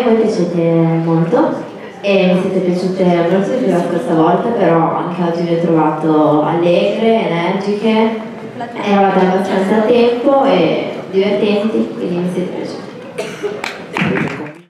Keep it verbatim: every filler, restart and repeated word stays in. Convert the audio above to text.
voi piacete molto e mi siete piaciute molto di più la scorsa volta, però anche oggi vi ho trovato allegre, energiche, eravate abbastanza a tempo e divertenti, quindi mi siete piaciute.